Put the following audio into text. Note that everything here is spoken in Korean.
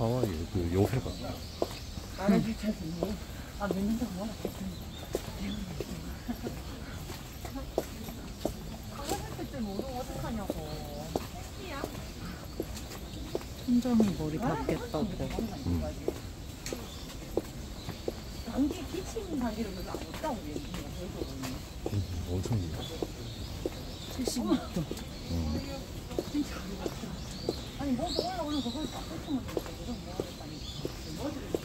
하와이 그 요새가. 말해줄 차지. 아, 몇 년 동안 뭐라 했더니. 강아지 그때 모르고 어떡하냐고. 순정이 머리 닿겠다고. 감기 기침 감기를 별로 안 했다고 얘기해요. 엄청 좋아. 76도. 진짜. 아니, 뭐도 올라오는 그걸 딱 펼치면 되는데, 그건 뭐 하겠다니. 머리를